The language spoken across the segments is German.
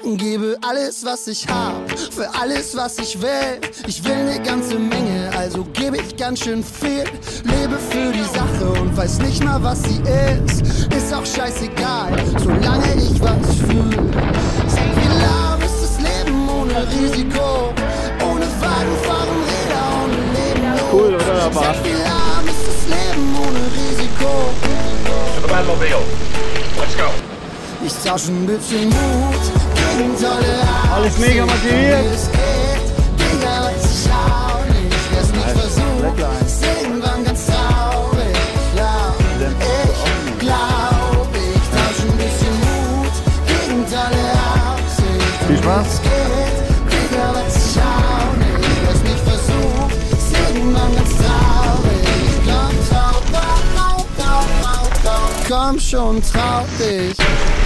Gebe alles, was ich hab, für alles, was ich will. Ich will ne ganze Menge, also gebe ich ganz schön viel. Lebe für die Sache und weiß nicht mal, was sie ist. Ist auch scheißegal, solange ich was fühl. Sag, wie lahm ist das Leben ohne Risiko? Ohne Wagen, fahren Räder, ohne Leben. Cool, oder? Sag, wie lahm ist das Leben ohne Risiko? Let's go. Ich tausche ein bisschen Mut gegen tolle Absichten. Alles mega motiviert. Wie es geht, Digga, weiß ich auch nicht. Wer's nicht versucht, ist irgendwann ganz traurig. Ich glaub, ich tausche ein bisschen Mut gegen tolle Absichten. Viel Spaß. Wie es geht, Digga, weiß ich auch nicht. Wer's nicht versucht, ist irgendwann ganz traurig. Komm schon, trau dich.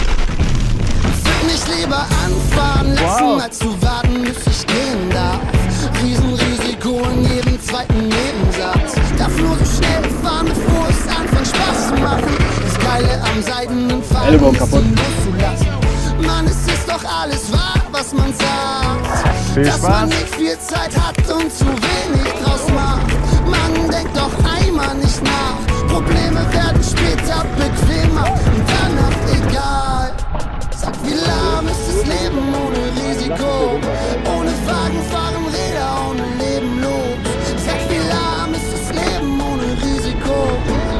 Mich lieber anfahren lassen, als zu warten, bis ich gehen darf. Riesenrisiko in jedem zweiten Nebensatz. Darf nur so schnell fahren, bevor es anfängt Spaß zu machen. Das Geile am seidenen Faden ist, ihn loszulassen. Mann, es ist doch alles wahr, was man sagt. Viel Dass Spaß. man nicht viel Zeit hat und zu wenig draus macht. Man denkt doch einmal nicht nach. Probleme werden später bequemer und danach egal. Sag, wie lahm ist das Leben ohne Risiko? Ohne Wagen, fahren Räder, ohne Leben los. Sag, wie lahm ist das Leben ohne Risiko?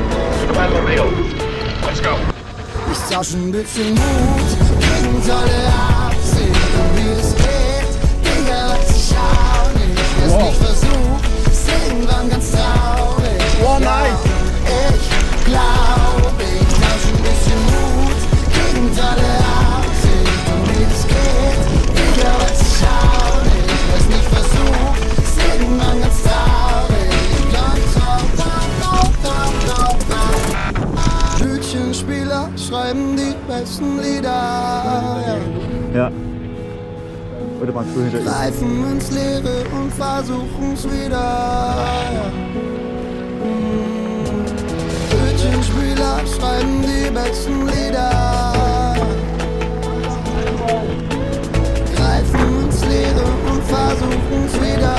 Let's go. Ich tausche ein bisschen Mut gegen tolle Absichten. Wie es geht, Digga, weiß ich auch nicht. Wer's nicht versucht, ist irgendwann ganz traurig. Oh nein! Ich glaub, ich tausche ein bisschen Mut gegen tolle Absichten. Wie es geht, Digga, weiß ich auch nicht. Wer's nicht versucht, ist irgendwann ganz traurig. Hütchenspieler schreiben die besten Lieder. Ja. Oder machst du hinter ihm? Greifen ins Leere und versuchen's wieder. Hütchenspieler schreiben die besten Lieder. Greifen ins Leere und versuchen's wieder.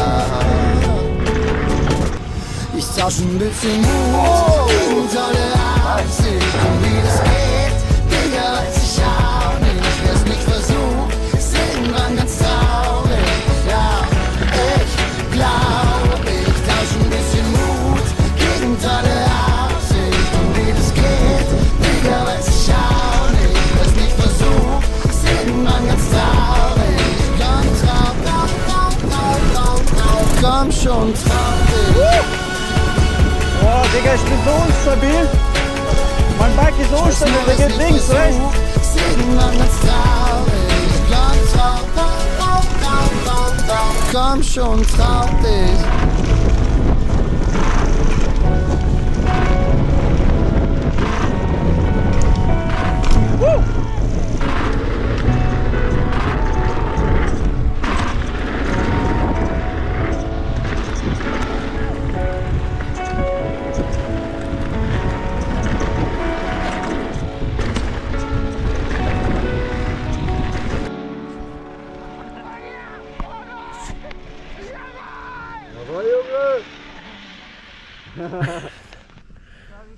Ich tausche ein bisschen Mut gegen tolle Absichten. Wie das geht, Digga, weiß ich auch nicht. Wer's nicht versucht, ist irgendwann ganz traurig. Ja, ich glaub, ich tausche ein bisschen Mut gegen tolle Absichten. Wie das geht, Digga, weiß ich auch nicht. Wer's nicht versucht, ist irgendwann ganz traurig. Komm schon, trau dich. Oh, Digga, ich bin so unstabil. Mein Bike ist so unstabil, der geht links, rechts. Komm schon, trau dich.